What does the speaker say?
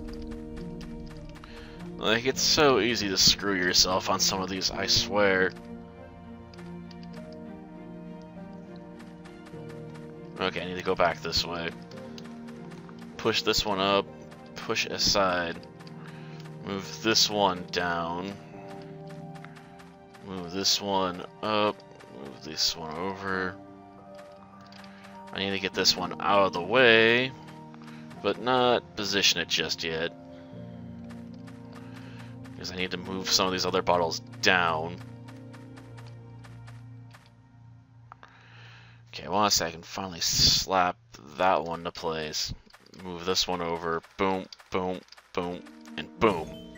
Like, it's so easy to screw yourself on some of these, I swear. Okay, I need to go back this way. Push this one up, push aside. Move this one down. Move this one up, move this one over. I need to get this one out of the way, but not position it just yet. Because I need to move some of these other bottles down. Okay, once I can finally slap that one to place. Move this one over, boom, boom, boom, and boom.